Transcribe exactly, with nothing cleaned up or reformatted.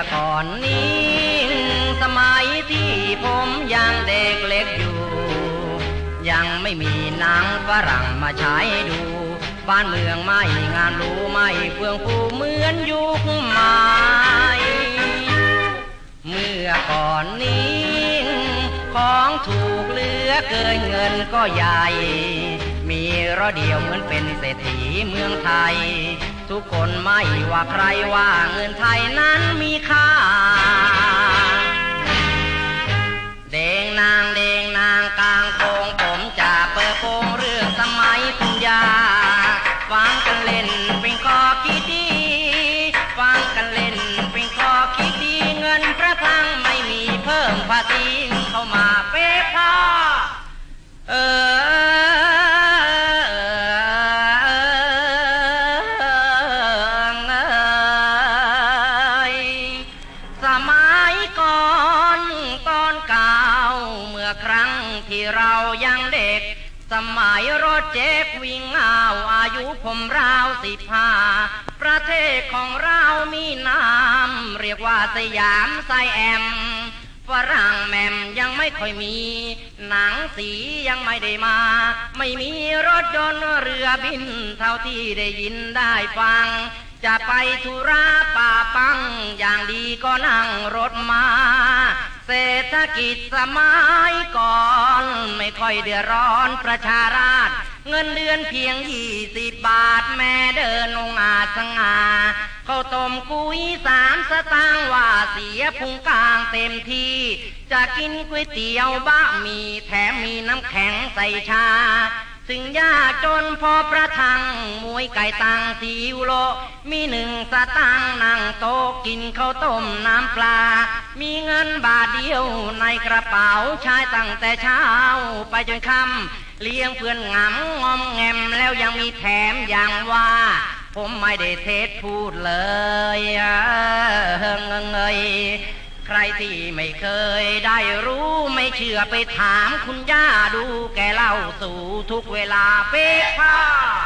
ก่อนนี้สมัยที่ผมยังเด็กเล็กอยู่ยังไม่มีหนังฝรั่งมาฉายดูบ้านเมืองไม่งานรู้ไม่เฟื่องฟูเหมือนยุคใหม่เมื่อก่อนนี้ของถูกเหลือเกินเงินก็ใหญ่มีรถเดียวเหมือนเป็นเศรษฐีเมืองไทยทุกคนไม่ว่าใครว่าเงินไทยนั้นมีค่าเด้งนางเด้งนางกลางโปงผมจะเปิดโปงเรื่องสมัยคุณยาฟังกันเล่นเป็นข้อคิดดีฟังกันเล่นเป็นข้อคิดดีเงินพระคลังไม่มีเพิ่มภาษีเข้ามาเป๊ะพ่อเออสมัยก่อนตอนเก่าเมื่อครั้งที่เรายังเด็กสมัยรถเจ๊กวิ่งเอาอายุผมราวสิบห้าประเทศของเรามีน้ำเรียกว่าสยามไซแอมฝรั่งแมมยังไม่ค่อยมีหนังสียังไม่ได้มาไม่มีรถยนต์เรือบินเท่าที่ได้ยินได้ฟังจะไปธุระป่าปังอย่างดีก็นั่งรถมาเศรษฐกิจสมัยก่อนไม่ค่อยเดือดร้อนประชาราษฎร์เงินเดือนเพียงยี่สิบบาทแม่เดินองอาจสง่าข้าวต้มกุ้ยสามสตางค์ว่าเสียพุงกลางเต็มที่จะกินก๋วยเตี๋ยวบะหมี่แถมมีน้ำแข็งใส่ชาถึงยากจนพอประทังมวยไก่ตังสียูโรมีหนึ่งสตางค์นั่งโต๊ะกินข้าวต้มน้ำปลามีเงินบาทเดียวในกระเป๋าใช้ตั้งแต่เช้าไปจนค่ำเลี้ยงเพื่อนงำงอมแงมแล้วยังมีแถมอย่างว่าผมไม่ได้เทศพูดเลยเฮ้งเงยใครที่ไม่เคยได้รู้ไม่เชื่อไปถามคุณย่าดูแกเล่าสู่ทุกเวลาเป๊ะค่ะ